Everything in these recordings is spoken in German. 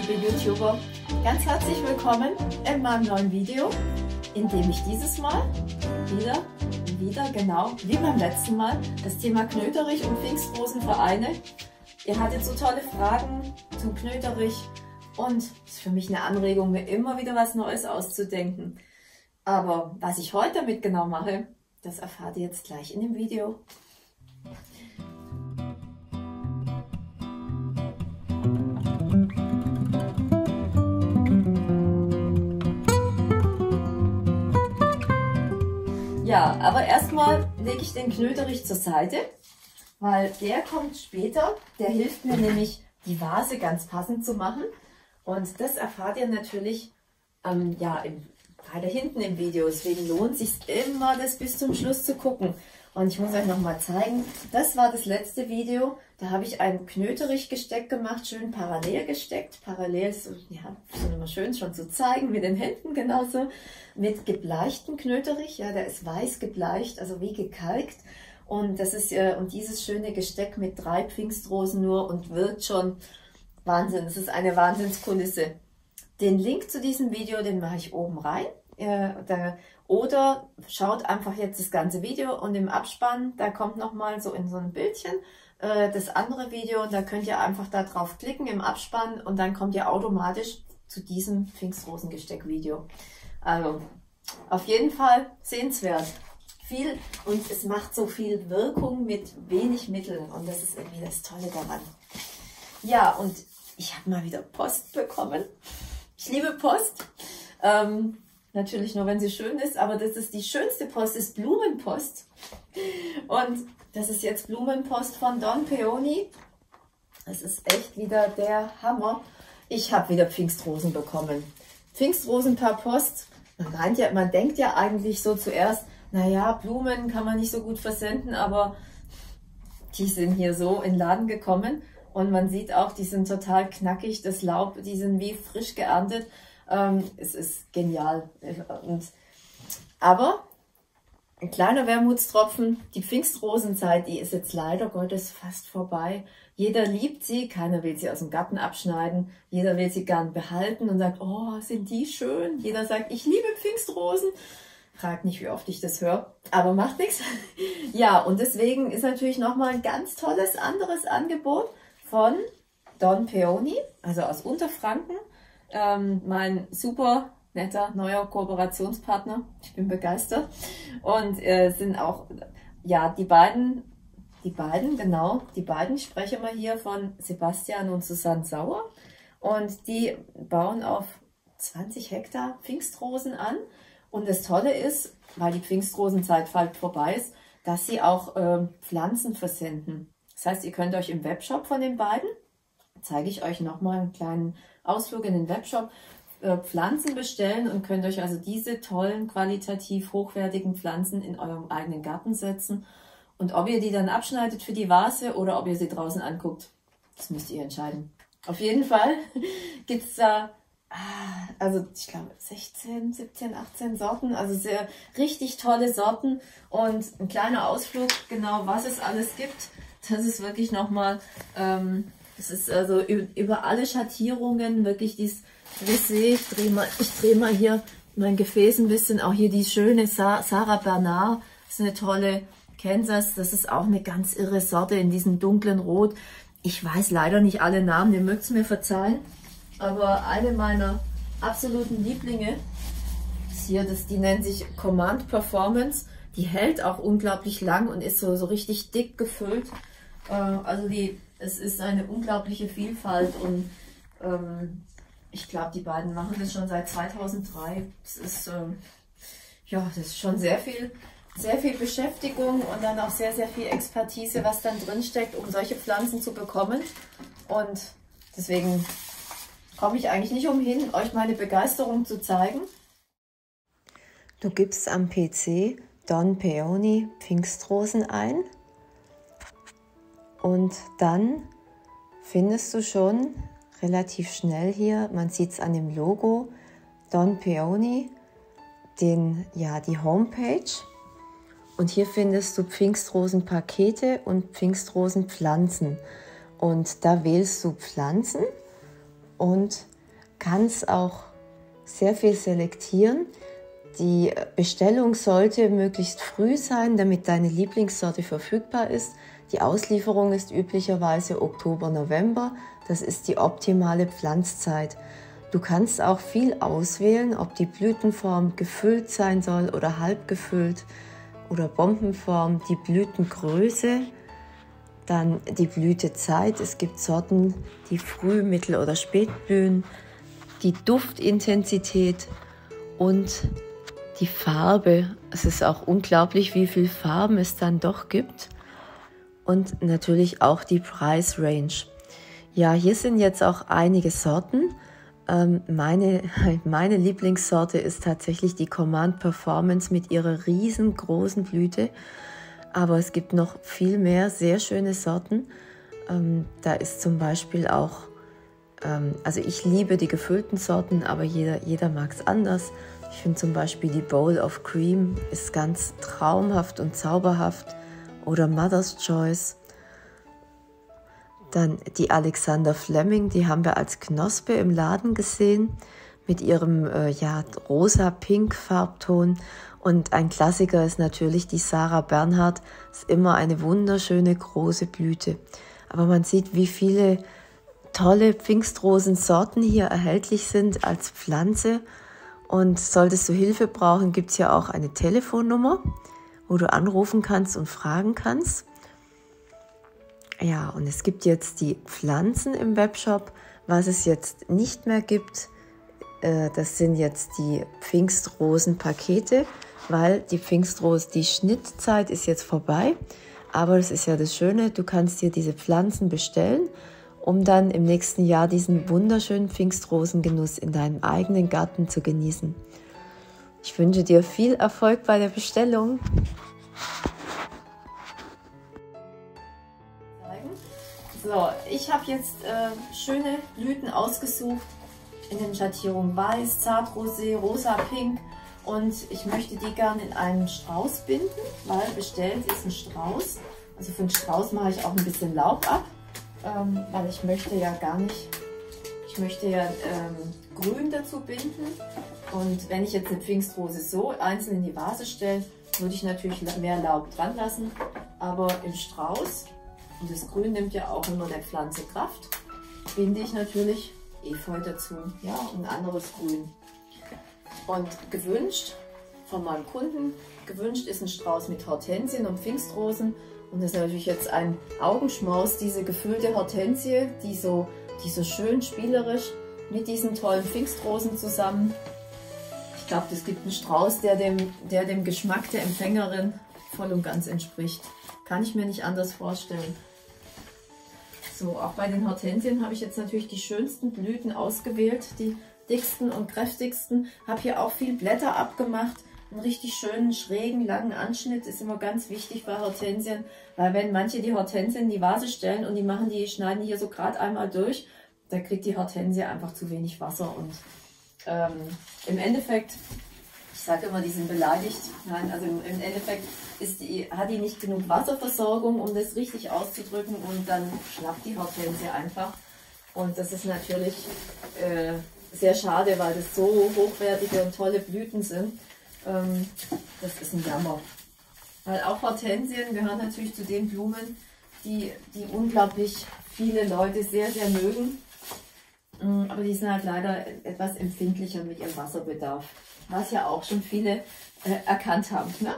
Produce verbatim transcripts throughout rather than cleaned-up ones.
liebe YouTuber, ganz herzlich willkommen in meinem neuen Video, in dem ich dieses Mal wieder, wieder genau wie beim letzten Mal das Thema Knöterich und Pfingstrosen vereine. Ihr hattet so tolle Fragen zum Knöterich und es ist für mich eine Anregung, mir immer wieder was Neues auszudenken. Aber was ich heute damit genau mache, das erfahrt ihr jetzt gleich in dem Video. Ja, aber erstmal lege ich den Knöterich zur Seite, weil der kommt später. Der hilft mir nämlich, die Vase ganz passend zu machen. Und das erfahrt ihr natürlich ähm, ja, im, weiter hinten im Video. Deswegen lohnt es sich immer, das bis zum Schluss zu gucken. Und ich muss euch nochmal zeigen, das war das letzte Video. Da habe ich ein Knöterich-Gesteck gemacht, schön parallel gesteckt. Parallel ist ja, immer schön schon zu zeigen, mit den Händen genauso. Mit gebleichten Knöterich, ja, der ist weiß gebleicht, also wie gekalkt. Und das ist äh, und dieses schöne Gesteck mit drei Pfingstrosen nur und wirkt schon Wahnsinn. Das ist eine Wahnsinnskulisse. Den Link zu diesem Video, den mache ich oben rein. Äh, da, oder schaut einfach jetzt das ganze Video und im Abspann, da kommt nochmal so in so ein Bildchen äh, das andere Video. Da könnt ihr einfach da drauf klicken im Abspann und dann kommt ihr automatisch zu diesem Pfingstrosen-Gesteck-Video. Also auf jeden Fall sehenswert. Viel und es macht so viel Wirkung mit wenig Mitteln und das ist irgendwie das Tolle daran. Ja, und ich habe mal wieder Post bekommen. Ich liebe Post. Ähm, natürlich nur, wenn sie schön ist, aber das ist die schönste Post, ist Blumenpost. Und das ist jetzt Blumenpost von Don Peony. Das ist echt wieder der Hammer. Ich habe wieder Pfingstrosen bekommen. Pfingstrosen per Post. Man meint ja, man denkt ja eigentlich so zuerst, naja, Blumen kann man nicht so gut versenden, aber die sind hier so in den Laden gekommen und man sieht auch, die sind total knackig, das Laub, die sind wie frisch geerntet. Ähm, es ist genial. Und, aber ein kleiner Wermutstropfen, die Pfingstrosenzeit, die ist jetzt leider Gottes fast vorbei. Jeder liebt sie, keiner will sie aus dem Garten abschneiden, jeder will sie gern behalten und sagt, oh, sind die schön. Jeder sagt, ich liebe Pfingstrosen. Fragt nicht, wie oft ich das höre, aber macht nichts. Ja, und deswegen ist natürlich nochmal ein ganz tolles anderes Angebot von Don Peony, also aus Unterfranken. Ähm, mein super netter neuer Kooperationspartner. Ich bin begeistert. Und äh, sind auch, ja, die beiden, die beiden, genau, die beiden, ich spreche mal hier von Sebastian und Susanne Sauer. Und die bauen auf zwanzig Hektar Pfingstrosen an. Und das Tolle ist, weil die Pfingstrosenzeit bald vorbei ist, dass sie auch äh, Pflanzen versenden. Das heißt, ihr könnt euch im Webshop von den beiden, zeige ich euch nochmal einen kleinen Ausflug in den Webshop, äh, Pflanzen bestellen und könnt euch also diese tollen, qualitativ hochwertigen Pflanzen in eurem eigenen Garten setzen. Und ob ihr die dann abschneidet für die Vase oder ob ihr sie draußen anguckt, das müsst ihr entscheiden. Auf jeden Fall gibt es da also ich glaube sechzehn, siebzehn, achtzehn Sorten, also sehr richtig tolle Sorten und ein kleiner Ausflug, genau was es alles gibt, das ist wirklich nochmal, ähm, das ist also über alle Schattierungen, wirklich dieses Brisé, ich drehe mal, ich drehe mal hier mein Gefäß ein bisschen, auch hier die schöne Sa Sarah Bernard, das ist eine tolle Kansas, das ist auch eine ganz irre Sorte in diesem dunklen Rot. Ich weiß leider nicht alle Namen, ihr mögt es mir verzeihen. Aber eine meiner absoluten Lieblinge ist hier, das, die nennt sich Command Performance. Die hält auch unglaublich lang und ist so, so richtig dick gefüllt. Äh, also die, es ist eine unglaubliche Vielfalt und ähm, ich glaube, die beiden machen das schon seit zweitausenddrei. Das ist, ähm, ja, das ist schon sehr viel, sehr viel Beschäftigung und dann auch sehr, sehr viel Expertise, was dann drin steckt, um solche Pflanzen zu bekommen. Und deswegen komme ich eigentlich nicht umhin, euch meine Begeisterung zu zeigen. Du gibst am P C Don Peony Pfingstrosen ein und dann findest du schon relativ schnell hier, man sieht es an dem Logo, Don Peony, den, ja, die Homepage. Und hier findest du Pfingstrosenpakete und Pfingstrosenpflanzen. Und da wählst du Pflanzen und kannst auch sehr viel selektieren. Die Bestellung sollte möglichst früh sein, damit deine Lieblingssorte verfügbar ist. Die Auslieferung ist üblicherweise Oktober, November. Das ist die optimale Pflanzzeit. Du kannst auch viel auswählen, ob die Blütenform gefüllt sein soll oder halb gefüllt oder Bombenform, die Blütengröße, dann die Blütezeit. Es gibt Sorten, die früh, mittel oder spät blühen, die Duftintensität und die Farbe. Es ist auch unglaublich, wie viele Farben es dann doch gibt. Und natürlich auch die Preisrange. Ja, hier sind jetzt auch einige Sorten. Ähm, meine, meine Lieblingssorte ist tatsächlich die Command Performance mit ihrer riesengroßen Blüte. Aber es gibt noch viel mehr sehr schöne Sorten. Ähm, da ist zum Beispiel auch, ähm, also ich liebe die gefüllten Sorten, aber jeder, jeder mag es anders. Ich finde zum Beispiel die Bowl of Cream ist ganz traumhaft und zauberhaft. Oder Mother's Choice. Dann die Alexander Fleming, die haben wir als Knospe im Laden gesehen, mit ihrem äh, ja, rosa-pink Farbton. Und ein Klassiker ist natürlich die Sarah Bernhardt, ist immer eine wunderschöne große Blüte. Aber man sieht, wie viele tolle Pfingstrosensorten hier erhältlich sind als Pflanze. Und solltest du Hilfe brauchen, gibt es ja auch eine Telefonnummer, wo du anrufen kannst und fragen kannst. Ja, und es gibt jetzt die Pflanzen im Webshop. Was es jetzt nicht mehr gibt, äh, das sind jetzt die Pfingstrosenpakete, weil die Pfingstrose, die Schnittzeit ist jetzt vorbei. Aber das ist ja das Schöne, du kannst dir diese Pflanzen bestellen, um dann im nächsten Jahr diesen wunderschönen Pfingstrosengenuss in deinem eigenen Garten zu genießen. Ich wünsche dir viel Erfolg bei der Bestellung. So, ich habe jetzt äh, schöne Blüten ausgesucht in den Schattierungen Weiß, Zartrosé, Rosa, Pink und ich möchte die gerne in einen Strauß binden, weil bestellt ist ein Strauß. Also für den Strauß mache ich auch ein bisschen Laub ab, ähm, weil ich möchte ja gar nicht, ich möchte ja ähm, Grün dazu binden. Und wenn ich jetzt eine Pfingstrose so einzeln in die Vase stelle, würde ich natürlich mehr Laub dran lassen. Aber im Strauß, und das Grün nimmt ja auch immer der Pflanze Kraft, binde ich natürlich Efeu dazu, ja, und ein anderes Grün. Und gewünscht von meinem Kunden, gewünscht ist ein Strauß mit Hortensien und Pfingstrosen. Und das ist natürlich jetzt ein Augenschmaus, diese gefüllte Hortensie, die so, die so schön spielerisch mit diesen tollen Pfingstrosen zusammen. Ich glaube, das gibt einen Strauß, der dem, der dem Geschmack der Empfängerin voll und ganz entspricht. Kann ich mir nicht anders vorstellen. So, auch bei den Hortensien habe ich jetzt natürlich die schönsten Blüten ausgewählt, die dicksten und kräftigsten. Habe hier auch viel Blätter abgemacht. Einen richtig schönen, schrägen, langen Anschnitt ist immer ganz wichtig bei Hortensien, weil wenn manche die Hortensien in die Vase stellen und die machen die, schneiden die hier so gerade einmal durch, da kriegt die Hortensie einfach zu wenig Wasser und ähm, im Endeffekt, ich sage immer, die sind beleidigt. Nein, also im, im Endeffekt ist die, hat die nicht genug Wasserversorgung, um das richtig auszudrücken und dann schlappt die Hortensie einfach. Und das ist natürlich äh, sehr schade, weil das so hochwertige und tolle Blüten sind. Ähm, das ist ein Jammer. Weil auch Hortensien gehören natürlich zu den Blumen, die, die unglaublich viele Leute sehr, sehr mögen. Aber die sind halt leider etwas empfindlicher mit ihrem Wasserbedarf, was ja auch schon viele äh, erkannt haben. Ne?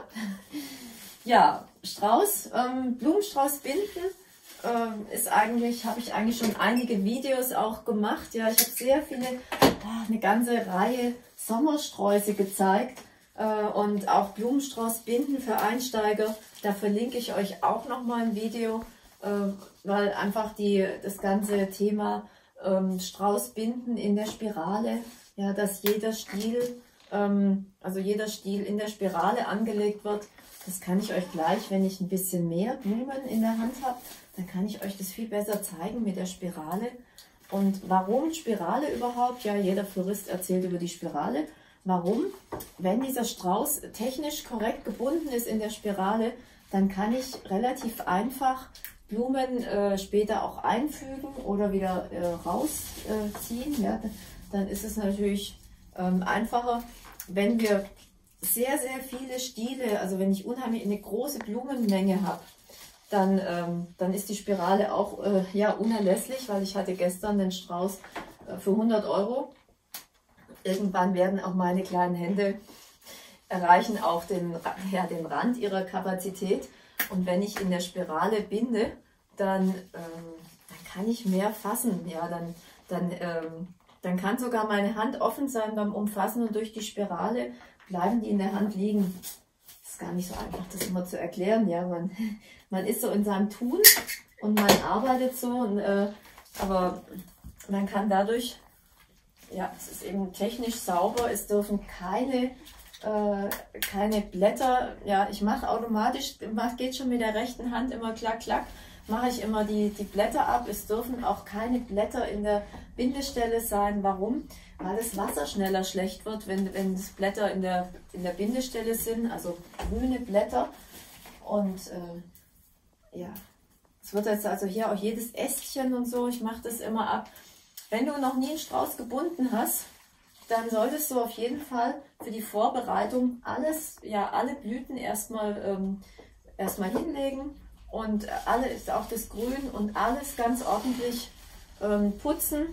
Ja, Strauß, ähm, Blumenstrauß binden ähm, ist eigentlich, habe ich eigentlich schon einige Videos auch gemacht. Ja, ich habe sehr viele, oh, eine ganze Reihe Sommersträuße gezeigt äh, und auch Blumenstrauß binden für Einsteiger. Da verlinke ich euch auch noch mal ein Video, äh, weil einfach die, das ganze Thema Ähm, Straußbinden in der Spirale, ja, dass jeder Stiel, ähm, also jeder Stiel in der Spirale angelegt wird. Das kann ich euch gleich, wenn ich ein bisschen mehr Blumen in der Hand habe, dann kann ich euch das viel besser zeigen mit der Spirale. Und warum Spirale überhaupt? Ja, jeder Florist erzählt über die Spirale. Warum? Wenn dieser Strauß technisch korrekt gebunden ist in der Spirale, dann kann ich relativ einfach Blumen äh, später auch einfügen oder wieder äh, rausziehen, ja, dann ist es natürlich ähm, einfacher, wenn wir sehr, sehr viele Stiele, also wenn ich unheimlich eine große Blumenmenge habe, dann, ähm, dann ist die Spirale auch äh, ja, unerlässlich, weil ich hatte gestern den Strauß äh, für hundert Euro. Irgendwann werden auch meine kleinen Hände erreichen auch den, ja, den Rand ihrer Kapazität. Und wenn ich in der Spirale binde, dann, ähm, dann kann ich mehr fassen. Ja, dann, dann, ähm, dann kann sogar meine Hand offen sein beim Umfassen und durch die Spirale bleiben die in der Hand liegen. Das ist gar nicht so einfach, das immer zu erklären. Ja, man, man ist so in seinem Tun und man arbeitet so, und, äh, aber man kann dadurch, ja, es ist eben technisch sauber, es dürfen keine Äh, keine Blätter, ja, ich mache automatisch, mach, geht schon mit der rechten Hand immer klack, klack, mache ich immer die, die Blätter ab. Es dürfen auch keine Blätter in der Bindestelle sein. Warum? Weil das Wasser schneller schlecht wird, wenn, wenn das Blätter in der, in der Bindestelle sind, also grüne Blätter. Und äh, ja, es wird jetzt also hier auch jedes Ästchen und so, ich mache das immer ab. Wenn du noch nie einen Strauß gebunden hast, dann solltest du auf jeden Fall für die Vorbereitung alles, ja, alle Blüten erstmal ähm, erstmal hinlegen und alles, auch das Grün und alles ganz ordentlich ähm, putzen,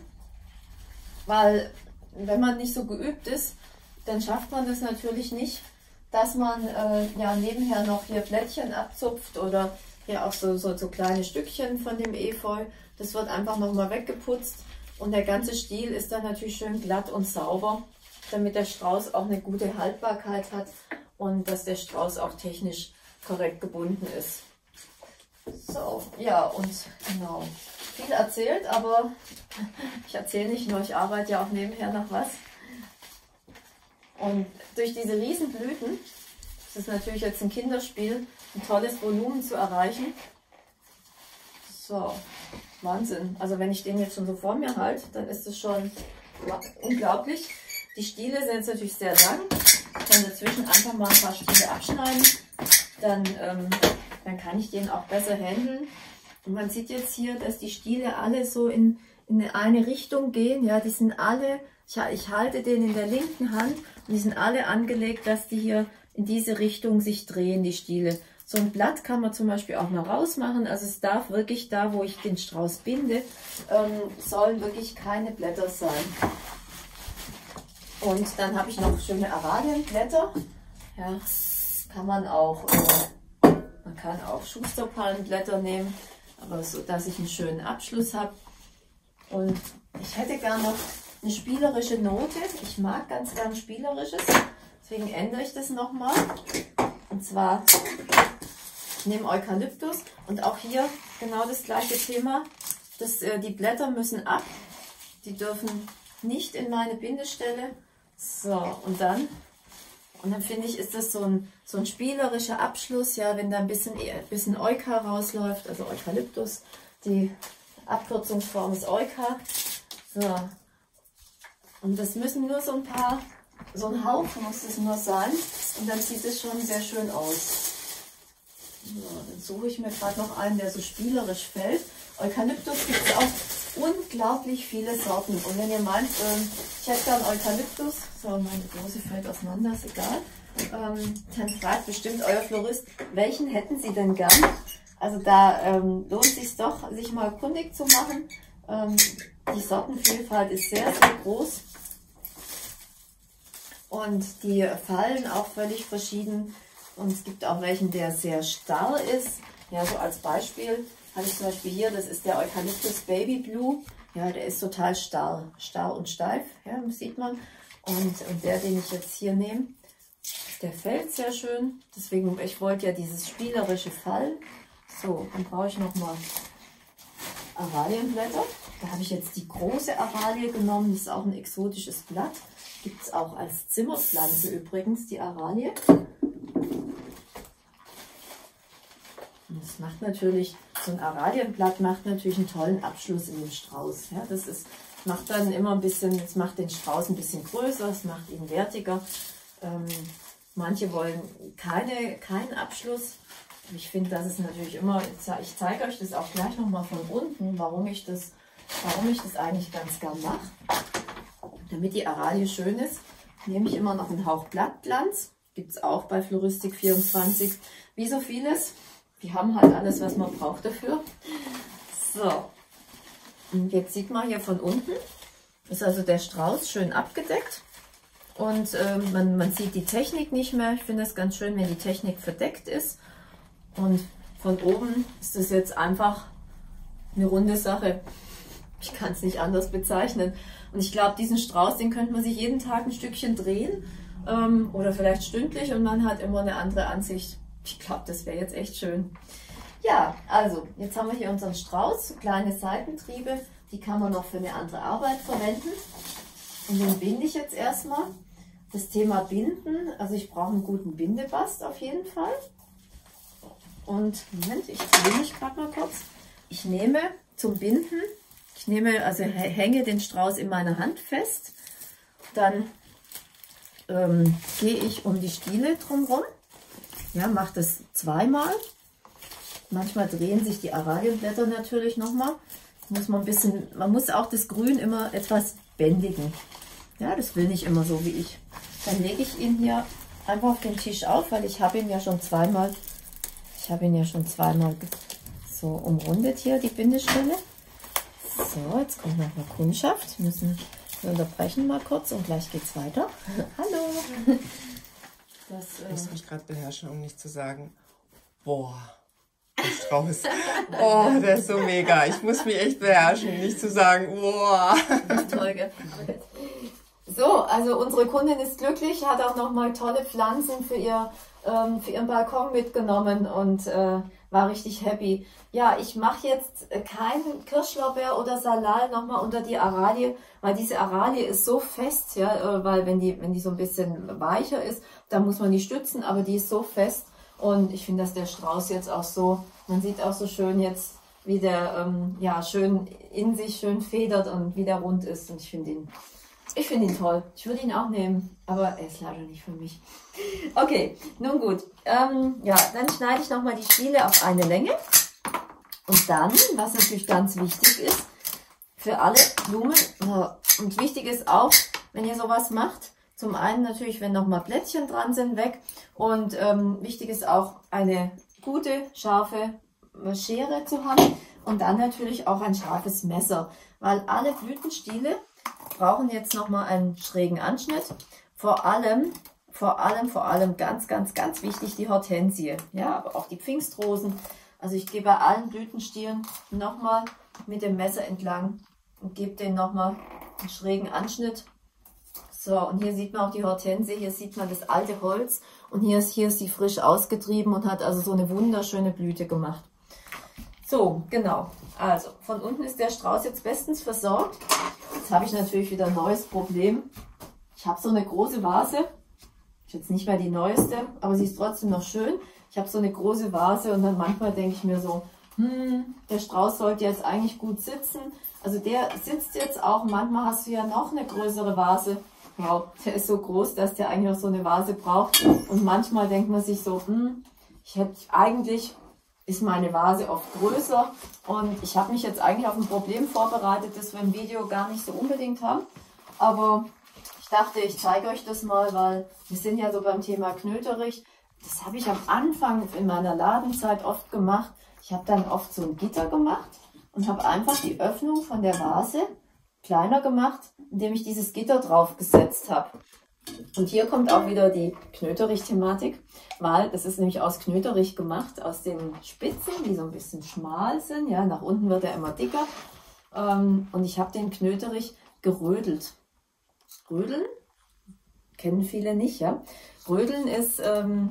weil wenn man nicht so geübt ist, dann schafft man das natürlich nicht, dass man äh, ja nebenher noch hier Blättchen abzupft oder hier auch so, so, so kleine Stückchen von dem Efeu. Das wird einfach nochmal weggeputzt. Und der ganze Stiel ist dann natürlich schön glatt und sauber, damit der Strauß auch eine gute Haltbarkeit hat und dass der Strauß auch technisch korrekt gebunden ist. So, ja, und genau, viel erzählt, aber ich erzähle nicht nur, ich arbeite ja auch nebenher noch was. Und durch diese Riesenblüten, das ist natürlich jetzt ein Kinderspiel, ein tolles Volumen zu erreichen. So. Wahnsinn. Also wenn ich den jetzt schon so vor mir halte, dann ist es schon unglaublich. Die Stiele sind jetzt natürlich sehr lang. Ich kann dazwischen einfach mal ein paar Stiele abschneiden. Dann, ähm, dann kann ich den auch besser handeln. Und man sieht jetzt hier, dass die Stiele alle so in, in eine Richtung gehen. Ja, die sind alle, ich, ich halte den in der linken Hand und die sind alle angelegt, dass die hier in diese Richtung sich drehen, die Stiele. So ein Blatt kann man zum Beispiel auch mal rausmachen. Also es darf wirklich da, wo ich den Strauß binde, ähm, sollen wirklich keine Blätter sein. Und dann habe ich noch schöne Aralienblätter. Ja, kann man auch, äh, man kann auch Schusterpalmenblätter nehmen, aber so, dass ich einen schönen Abschluss habe. Und ich hätte gern noch eine spielerische Note. Ich mag ganz gern Spielerisches, deswegen ändere ich das nochmal. Und zwar, ich nehme Eukalyptus und auch hier genau das gleiche Thema. Das, äh, die Blätter müssen ab, die dürfen nicht in meine Bindestelle. So, und dann, und dann finde ich, ist das so ein, so ein spielerischer Abschluss, ja, wenn da ein bisschen, ein bisschen Euka rausläuft, also Eukalyptus, die Abkürzungsform ist Euka. So, und das müssen nur so ein paar, so ein Haufen muss es nur sein und dann sieht es schon sehr schön aus. So, dann suche ich mir gerade noch einen, der so spielerisch fällt. Eukalyptus gibt es auch unglaublich viele Sorten. Und wenn ihr meint, ähm, ich hätte gern Eukalyptus, so, meine Dose fällt auseinander, ist egal, ähm, dann fragt bestimmt euer Florist, welchen hätten Sie denn gern? Also da ähm, lohnt es sich doch, sich mal kundig zu machen. Ähm, die Sortenvielfalt ist sehr, sehr groß. Und die fallen auch völlig verschieden. Und es gibt auch welchen, der sehr starr ist. Ja, so als Beispiel habe ich zum Beispiel hier, das ist der Eucalyptus Baby Blue. Ja, der ist total starr, starr und steif, ja, sieht man. Und, und der, den ich jetzt hier nehme, der fällt sehr schön. Deswegen, ich wollte ja dieses spielerische Fallen. So, dann brauche ich nochmal Aralienblätter. Da habe ich jetzt die große Aralie genommen. Das ist auch ein exotisches Blatt. Gibt es auch als Zimmerpflanze übrigens, die Aralie. Und das macht natürlich, so ein Aralienblatt macht natürlich einen tollen Abschluss in den Strauß. Ja, das ist, macht dann immer ein bisschen, es macht den Strauß ein bisschen größer, es macht ihn wertiger. Ähm, manche wollen keine, keinen Abschluss. Ich finde, das ist natürlich immer, ich zeige euch das auch gleich nochmal von unten, warum ich das, warum ich das eigentlich ganz gern mache. Damit die Aralie schön ist, nehme ich immer noch einen Hauch Blattglanz. Gibt es auch bei Floristik vierundzwanzig. Wie so vieles. Die haben halt alles, was man braucht dafür. So. Und jetzt sieht man hier von unten, ist also der Strauß schön abgedeckt. Und äh, man, man sieht die Technik nicht mehr. Ich finde es ganz schön, wenn die Technik verdeckt ist. Und von oben ist das jetzt einfach eine runde Sache. Ich kann es nicht anders bezeichnen. Und ich glaube, diesen Strauß, den könnte man sich jeden Tag ein Stückchen drehen ähm, oder vielleicht stündlich und man hat immer eine andere Ansicht. Ich glaube, das wäre jetzt echt schön. Ja, also jetzt haben wir hier unseren Strauß, kleine Seitentriebe, die kann man noch für eine andere Arbeit verwenden. Und den binde ich jetzt erstmal. Das Thema Binden, also ich brauche einen guten Bindebast auf jeden Fall. Und Moment, ich drehe mich gerade mal kurz. Ich nehme zum Binden, ich nehme, also hänge den Strauß in meiner Hand fest. Dann ähm, gehe ich um die Stiele drumherum. Ja, mache das zweimal. Manchmal drehen sich die Aralienblätter natürlich nochmal. Muss man ein bisschen, man muss auch das Grün immer etwas bändigen. Ja, das will nicht immer so wie ich. Dann lege ich ihn hier einfach auf den Tisch auf, weil ich habe ihn ja schon zweimal, ich habe ihn ja schon zweimal so umrundet hier, die Bindestelle. So, jetzt kommt noch eine Kundschaft. Wir müssen wir unterbrechen mal kurz und gleich geht's weiter. Hallo! Das, äh ich muss mich gerade beherrschen, um nicht zu sagen, boah, der Strauß, oh, der ist so mega. Ich muss mich echt beherrschen, nicht zu sagen, boah. Toll, gell? So, also unsere Kundin ist glücklich, hat auch nochmal tolle Pflanzen für, ihr, ähm, für ihren Balkon mitgenommen und äh, war richtig happy. Ja, ich mache jetzt keinen Kirschlorbeer oder Salal nochmal unter die Aralie, weil diese Aralie ist so fest, ja, äh, weil wenn die, wenn die so ein bisschen weicher ist, dann muss man die stützen, aber die ist so fest und ich finde, dass der Strauß jetzt auch so, man sieht auch so schön jetzt, wie der ähm, ja schön in sich schön federt und wie der rund ist und ich finde ihn Ich finde ihn toll. Ich würde ihn auch nehmen, aber er ist leider nicht für mich. Okay, nun gut. Ähm, ja, dann schneide ich nochmal die Stiele auf eine Länge. Und dann, was natürlich ganz wichtig ist, für alle Blumen, und wichtig ist auch, wenn ihr sowas macht, zum einen natürlich, wenn nochmal Blättchen dran sind, weg. Und ähm, wichtig ist auch, eine gute, scharfe Schere zu haben. Und dann natürlich auch ein scharfes Messer, weil alle Blütenstiele brauchen jetzt nochmal einen schrägen Anschnitt. Vor allem, vor allem, vor allem ganz, ganz, ganz wichtig die Hortensie. Ja, aber auch die Pfingstrosen. Also ich gehe bei allen Blütenstielen nochmal mit dem Messer entlang und gebe denen nochmal einen schrägen Anschnitt. So, und hier sieht man auch die Hortensie, hier sieht man das alte Holz. Und hier ist, hier ist sie frisch ausgetrieben und hat also so eine wunderschöne Blüte gemacht. So, genau. Also, von unten ist der Strauß jetzt bestens versorgt. Jetzt habe ich natürlich wieder ein neues Problem. Ich habe so eine große Vase. Ist jetzt nicht mehr die neueste, aber sie ist trotzdem noch schön. Ich habe so eine große Vase und dann manchmal denke ich mir so, hm, der Strauß sollte jetzt eigentlich gut sitzen. Also der sitzt jetzt auch. Manchmal hast du ja noch eine größere Vase. Wow, der ist so groß, dass der eigentlich noch so eine Vase braucht. Und manchmal denkt man sich so, hm, ich hätte eigentlich... ist meine Vase oft größer und ich habe mich jetzt eigentlich auf ein Problem vorbereitet, das wir im Video gar nicht so unbedingt haben. Aber ich dachte, ich zeige euch das mal, weil wir sind ja so beim Thema Knöterich. Das habe ich am Anfang in meiner Ladenzeit oft gemacht. Ich habe dann oft so ein Gitter gemacht und habe einfach die Öffnung von der Vase kleiner gemacht, indem ich dieses Gitter drauf gesetzt habe. Und hier kommt auch wieder die Knöterich-Thematik, weil das ist nämlich aus Knöterich gemacht, aus den Spitzen, die so ein bisschen schmal sind. Ja, nach unten wird er immer dicker. Und ich habe den Knöterich gerödelt. Rödeln kennen viele nicht, ja. Rödeln ist, ähm,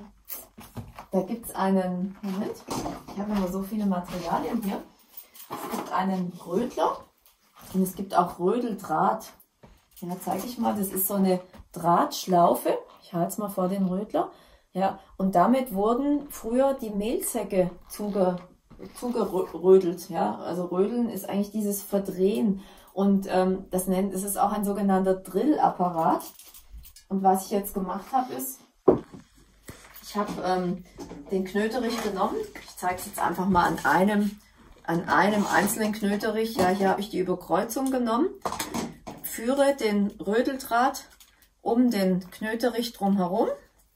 da gibt es einen, Moment, ich habe immer so viele Materialien hier. Es gibt einen Rödler und es gibt auch Rödeldraht. Ja, zeige ich mal, das ist so eine Drahtschlaufe. Ich halte es mal vor den Rödler. Ja, und damit wurden früher die Mehlsäcke zuge, zugerödelt. Ja, also Rödeln ist eigentlich dieses Verdrehen. Und ähm, das nennt, es ist auch ein sogenannter Drillapparat. Und was ich jetzt gemacht habe, ist, Ich habe ähm, den Knöterich genommen. Ich zeige es jetzt einfach mal an einem, an einem einzelnen Knöterich. Ja, hier habe ich die Überkreuzung genommen. Führe den Rödeldraht um den Knöterich drumherum.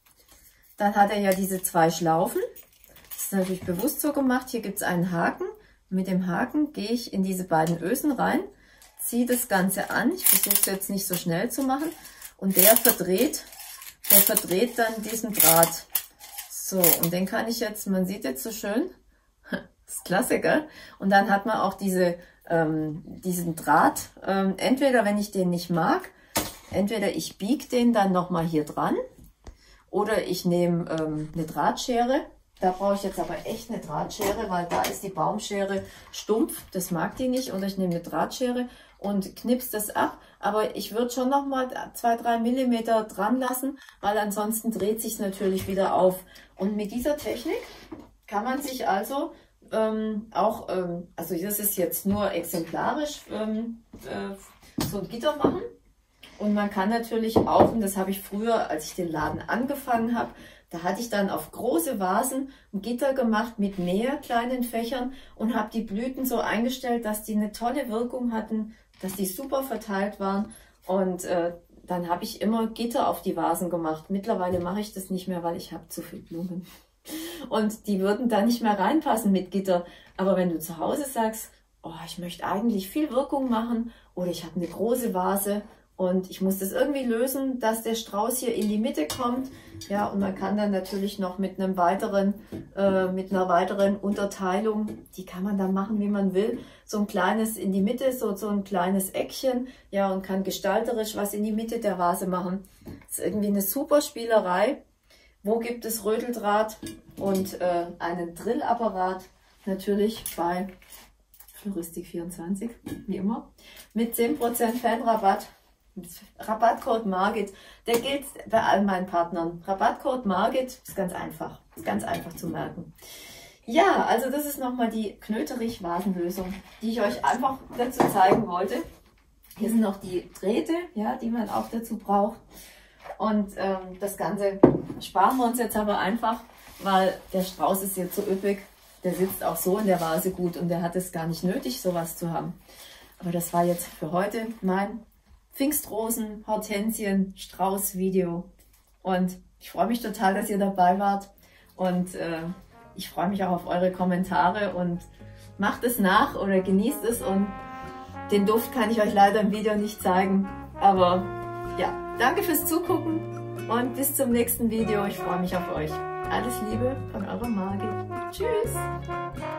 Dann hat er ja diese zwei Schlaufen. Das ist natürlich bewusst so gemacht. Hier gibt es einen Haken. Mit dem Haken gehe ich in diese beiden Ösen rein, ziehe das Ganze an. Ich versuche es jetzt nicht so schnell zu machen. Und der verdreht, der verdreht dann diesen Draht. So, und den kann ich jetzt, man sieht jetzt so schön, das ist klasse, gell? Und dann hat man auch diese, ähm, diesen Draht, ähm, entweder wenn ich den nicht mag, entweder ich biege den dann nochmal hier dran oder ich nehme ähm, eine Drahtschere. Da brauche ich jetzt aber echt eine Drahtschere, weil da ist die Baumschere stumpf, das mag die nicht. Oder ich nehme eine Drahtschere und knipse das ab. Aber ich würde schon noch mal zwei, drei Millimeter dran lassen, weil ansonsten dreht sich natürlich wieder auf. Und mit dieser Technik kann man sich also ähm, auch, ähm, also das ist jetzt nur exemplarisch, ähm, äh, so ein Gitter machen. Und man kann natürlich auch, und das habe ich früher, als ich den Laden angefangen habe, da hatte ich dann auf große Vasen ein Gitter gemacht mit mehr kleinen Fächern und habe die Blüten so eingestellt, dass die eine tolle Wirkung hatten, dass die super verteilt waren. Und äh, dann habe ich immer Gitter auf die Vasen gemacht. Mittlerweile mache ich das nicht mehr, weil ich habe zu viel Blumen. Und die würden da nicht mehr reinpassen mit Gitter. Aber wenn du zu Hause sagst, oh, ich möchte eigentlich viel Wirkung machen oder ich habe eine große Vase, und ich muss das irgendwie lösen, dass der Strauß hier in die Mitte kommt. Ja, und man kann dann natürlich noch mit einem weiteren, äh, mit einer weiteren Unterteilung, die kann man dann machen, wie man will. So ein kleines in die Mitte, so, so ein kleines Eckchen. Ja, und kann gestalterisch was in die Mitte der Vase machen. Das ist irgendwie eine super Spielerei. Wo gibt es Rödeldraht und äh, einen Drillapparat? Natürlich bei Floristik vierundzwanzig, wie immer. Mit zehn Prozent Fanrabatt. Rabattcode Margit, der gilt bei all meinen Partnern. Rabattcode Margit ist ganz einfach, ist ganz einfach zu merken. Ja, also das ist nochmal die Knöterich-Vasenlösung, die ich euch einfach dazu zeigen wollte. Hier sind noch die Drähte, ja, die man auch dazu braucht. Und ähm, das Ganze sparen wir uns jetzt aber einfach, weil der Strauß ist jetzt so üppig, der sitzt auch so in der Vase gut und der hat es gar nicht nötig, sowas zu haben. Aber das war jetzt für heute mein Pfingstrosen, Hortensien, Strauß-Video. Und ich freue mich total, dass ihr dabei wart. Und äh, ich freue mich auch auf eure Kommentare und macht es nach oder genießt es. Und den Duft kann ich euch leider im Video nicht zeigen. Aber ja, danke fürs Zugucken und bis zum nächsten Video. Ich freue mich auf euch. Alles Liebe von eurer Margit. Tschüss!